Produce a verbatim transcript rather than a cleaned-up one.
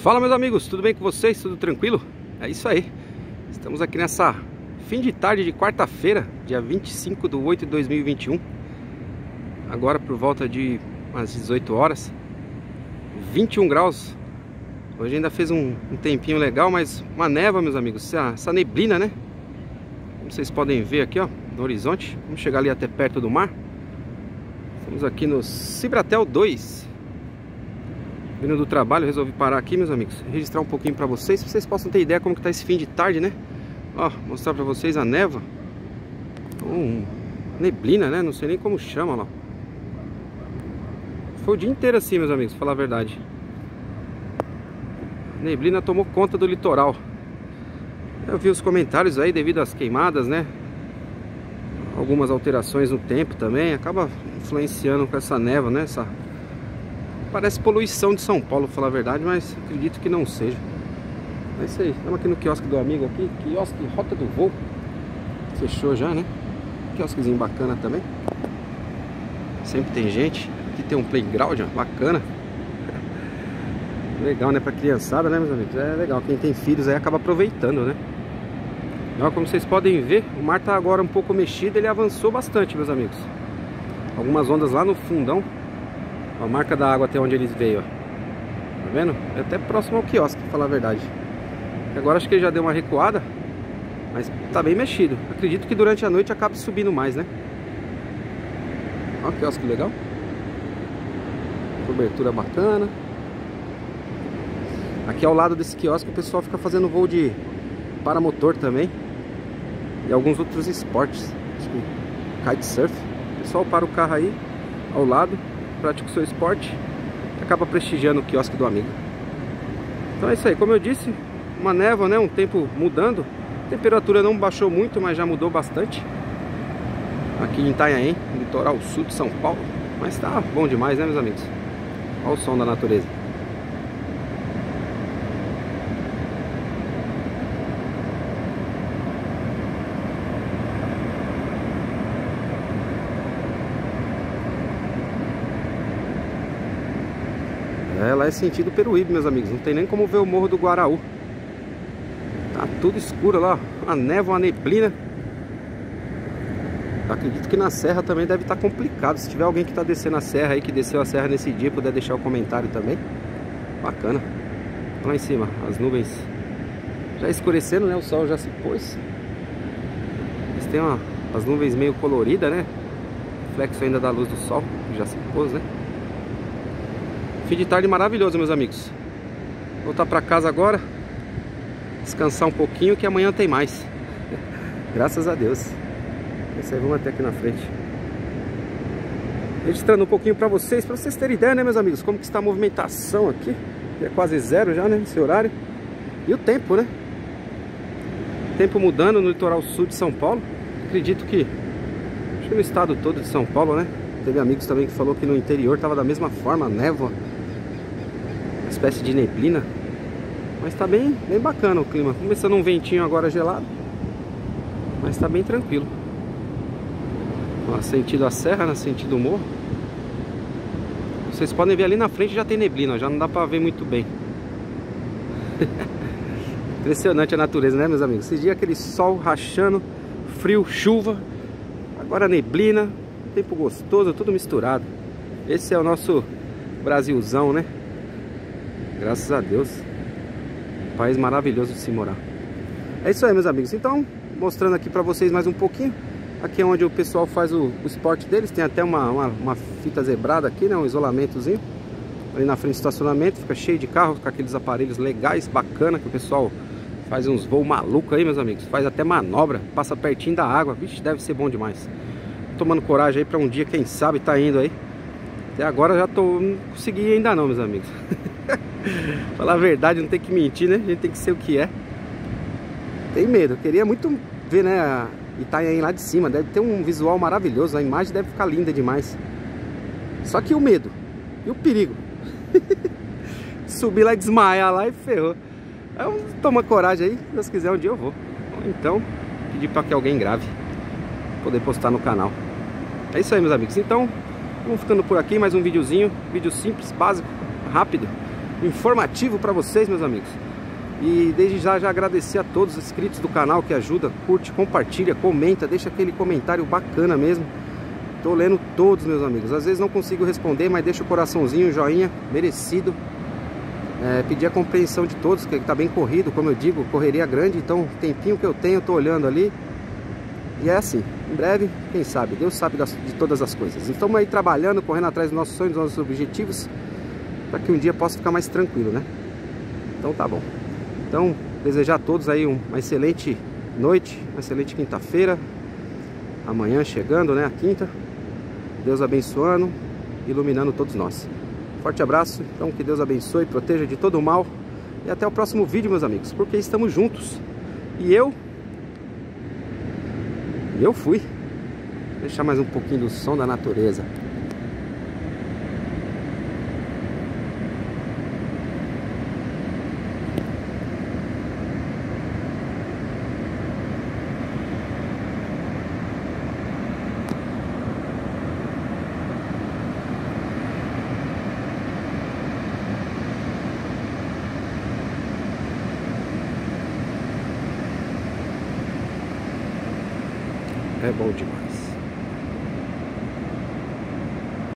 Fala, meus amigos, tudo bem com vocês? Tudo tranquilo? É isso aí. Estamos aqui nessa fim de tarde de quarta-feira, dia vinte e cinco de oito de dois mil e vinte e um. Agora por volta de umas dezoito horas, vinte e um graus. Hoje ainda fez um, um tempinho legal, mas uma névoa, meus amigos, essa, essa neblina, né? Como vocês podem ver aqui, ó, no horizonte. Vamos chegar ali até perto do mar. Estamos aqui no Cibratel dois. Vindo do trabalho, resolvi parar aqui, meus amigos, registrar um pouquinho pra vocês, pra vocês possam ter ideia como que tá esse fim de tarde, né? Ó, mostrar pra vocês a névoa. Um, neblina, né? Não sei nem como chama lá. Foi o dia inteiro assim, meus amigos, pra falar a verdade. A neblina tomou conta do litoral. Eu vi os comentários aí devido às queimadas, né? Algumas alterações no tempo também. Acaba influenciando com essa névoa, né? Essa... Parece poluição de São Paulo, pra falar a verdade, mas acredito que não seja. É isso aí, estamos aqui no quiosque do amigo aqui, quiosque Rota do Voo. Fechou já, né? Quiosquezinho bacana também. Sempre tem gente. Aqui tem um playground, ó, bacana. Legal, né? Pra criançada, né, meus amigos? É legal, quem tem filhos aí acaba aproveitando, né? Ó, como vocês podem ver, o mar tá agora um pouco mexido, ele avançou bastante, meus amigos. Algumas ondas lá no fundão. A marca da água até onde eles veio, ó. Tá vendo? É até próximo ao quiosque, pra falar a verdade. Agora acho que ele já deu uma recuada, mas tá bem mexido. Acredito que durante a noite acabe subindo mais, né? Ó, que quiosque legal. Cobertura bacana. Aqui ao lado desse quiosque o pessoal fica fazendo voo de paramotor também. E alguns outros esportes, tipo kitesurf. O pessoal para o carro aí ao lado, pratica o seu esporte e acaba prestigiando o quiosque do amigo. Então é isso aí, como eu disse, uma névoa, né? Um tempo mudando. A temperatura não baixou muito, mas já mudou bastante. Aqui em Itanhaém, litoral sul de São Paulo. Mas tá bom demais, né, meus amigos? Olha o som da natureza. É, lá é sentido Peruíbe, meus amigos. Não tem nem como ver o Morro do Guaraú. Tá tudo escuro lá, ó. A névoa, uma neblina. Acredito que na serra também deve estar complicado. Se tiver alguém que está descendo a serra aí, que desceu a serra nesse dia, puder deixar o comentário também. Bacana. Lá em cima, as nuvens já escurecendo, né? O sol já se pôs. Eles têm uma, as nuvens meio coloridas, né? Reflexo ainda da luz do sol, que já se pôs, né? Fim de tarde maravilhoso, meus amigos. Voltar pra casa agora, descansar um pouquinho, que amanhã tem mais. Graças a Deus. Esse aí, vamos até aqui na frente. Registrando um pouquinho pra vocês, pra vocês terem ideia, né, meus amigos, como que está a movimentação aqui. É quase zero já, né, nesse horário. E o tempo, né? Tempo mudando no litoral sul de São Paulo. Acredito que, acho que no estado todo de São Paulo, né? Teve amigos também que falou que no interior tava da mesma forma, névoa, uma espécie de neblina. Mas tá bem, bem bacana o clima. Começando um ventinho agora gelado, mas tá bem tranquilo. Ó, sentido a serra, né? Sentido o morro. Vocês podem ver ali na frente já tem neblina, já não dá pra ver muito bem. Impressionante a natureza, né, meus amigos? Esses dias aquele sol rachando, frio, chuva, agora neblina. Tempo gostoso, tudo misturado. Esse é o nosso Brasilzão, né? Graças a Deus. Um país maravilhoso de se morar. É isso aí, meus amigos. Então, mostrando aqui pra vocês mais um pouquinho. Aqui é onde o pessoal faz o, o esporte deles. Tem até uma, uma, uma fita zebrada aqui, né? Um isolamentozinho. Ali na frente do estacionamento. Fica cheio de carro, com aqueles aparelhos legais, bacana. Que o pessoal faz uns voos malucos aí, meus amigos. Faz até manobra. Passa pertinho da água. Vixe, deve ser bom demais. Tomando coragem aí pra um dia, quem sabe tá indo aí. Até agora já tô, não consegui ainda não, meus amigos. Falar a verdade, não tem que mentir, né? A gente tem que ser o que é. Tem medo, eu queria muito ver, né, a Itanhaém lá de cima. Deve ter um visual maravilhoso, a imagem deve ficar linda demais. Só que o medo e o perigo. Subir lá e desmaiar lá e ferrou. Então, toma coragem aí, se Deus quiser um dia eu vou. Então, pedir pra que alguém grave, poder postar no canal. É isso aí, meus amigos. Então, vamos ficando por aqui, mais um videozinho. Vídeo simples, básico, rápido. informativo para vocês, meus amigos. E desde já já agradecer a todos os inscritos do canal que ajuda, curte, compartilha, comenta, deixa aquele comentário bacana mesmo. Tô lendo todos, meus amigos. Às vezes não consigo responder, mas deixa o coraçãozinho, o joinha, merecido. É, pedir a compreensão de todos, que tá bem corrido, como eu digo, correria grande, então tempinho que eu tenho, eu tô olhando ali. E é assim, em breve, quem sabe, Deus sabe das, de todas as coisas. Então estamos aí trabalhando, correndo atrás dos nossos sonhos, dos nossos objetivos, para que um dia possa ficar mais tranquilo, né? Então tá bom. Então, desejar a todos aí uma excelente noite, uma excelente quinta-feira. Amanhã chegando, né, a quinta. Deus abençoando, iluminando todos nós. Forte abraço, então que Deus abençoe, proteja de todo o mal. E até o próximo vídeo, meus amigos, porque estamos juntos. E eu... E eu fui. Vou deixar mais um pouquinho do som da natureza. É bom demais.